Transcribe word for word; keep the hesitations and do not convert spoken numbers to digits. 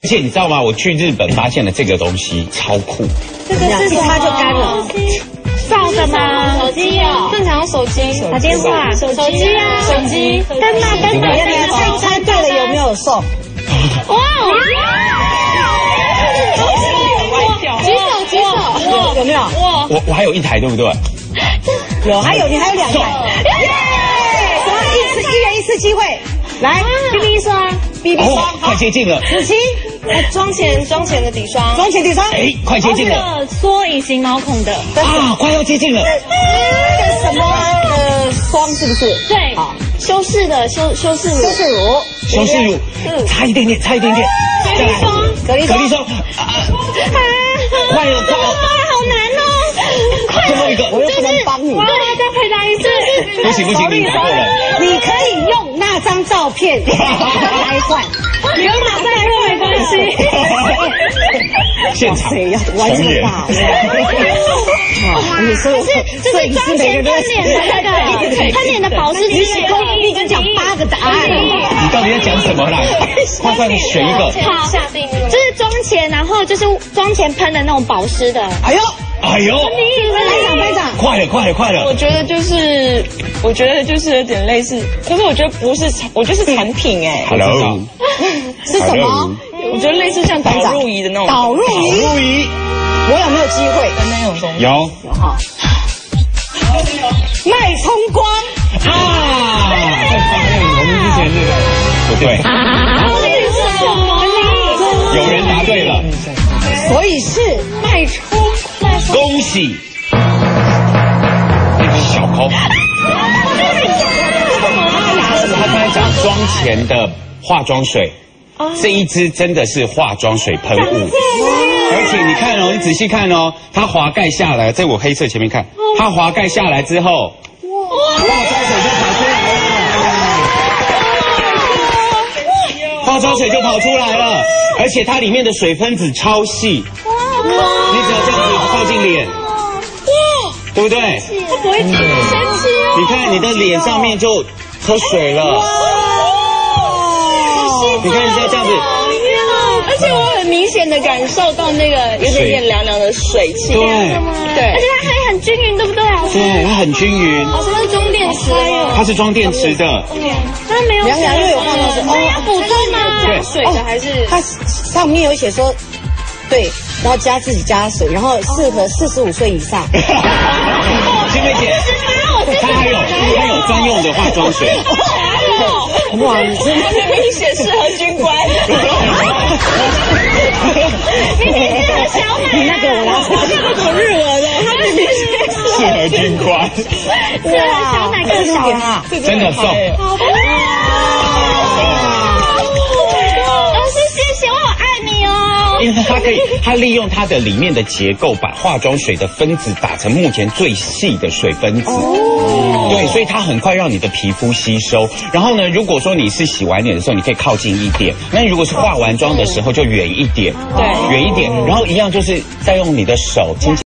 而且你知道吗？我去日本发现了这个东西，超酷。 这个是一擦就干了。 照的吗？ 手机哦，正常用手机， 打电话，手机啊，手机。灯啊灯啊！ 猜猜对了有没有送？ 哇！举手举手， 有有没有？ 哇！ 我我还有一台，对不对？ 有，还有你还有两台。耶！什么一次一人一次机会？来 ，B B 霜 ，B B 霜， 快接近了。 子琪，妆前妆前的底霜，妆前底霜， 哎，快接近了。 缩隐形毛孔的啊，快要接近了。 那个什么呃霜是不是？ 对，修饰的修修饰乳， 修饰乳， 修饰乳，差一点点，差一点点。 隔离霜， 隔离隔离霜， 啊， 快了，快了， 好难哦。 最后一个， 我又不能帮你。 我要再回答一次。 不行不行，你答错了。 你可以用那张照片来换， 你用马赛克没关系。 现场玩这么大，你说是这是妆前喷脸的那个喷脸的保湿你喜欢你已经讲八个答案了， 你到底在讲什么啦？快快选一个。 好，下定论。这是妆前，然后就是妆前喷的那种保湿的。 哎呦， 哎呦， 班长班长， 快了快了快了！ 我觉得就是，我觉得就是有点类似，可是我觉得不是产，我觉得是产品哎。 Hello， 是什么？ 我觉得类似像导入仪的那种。 导入仪， 导入仪， 我有没有机会？ 那种东西。 有有哈。脉冲光啊！我们之前那个不对。 什么呢？ 有人答对了， 所以是脉冲。 恭喜！那是小空。他刚才讲妆前的化妆水，这一支真的是化妆水喷雾，而且你看哦，你仔细看哦，它滑盖下来，在我黑色前面看，它滑盖下来之后，化妆水就跑出来了，化妆水就跑出来了，而且它里面的水分子超细，你只要这样子靠近脸，对不对？ 它不会神奇哦。 你看你的脸上面就喝水了，你看你只要这样子。 而且我很明显的感受到那个有点点凉凉的水汽， 对对， 而且它还很均匀，对不对啊？ 对，它很均匀。 哦，什么装电池的？ 它是装电池的。 它没有凉凉，因为我看到是哦，要补充吗？ 对， 水的还是它上面有写说，对，然后加自己加水，然后适合四十五岁以上。 欣薇姐，它还有它有专用的化妆水。 哇，你真的明显适合军官。 明明是个小奶， 你那个我要那种日文的，它明明是适合军官。 适合小奶更小啊， 真的送。 好棒啊！老师谢谢，我好爱你哦。 因为它可以，它利用它的里面的结构，把化妆水的分子打成目前最细的水分子。哦，对，所以它很快让你的皮肤吸收。然后呢，如果说你是洗完脸的时候，你可以靠近一点；那如果是化完妆的时候，就远一点，对，远一点。然后一样就是再用你的手轻轻。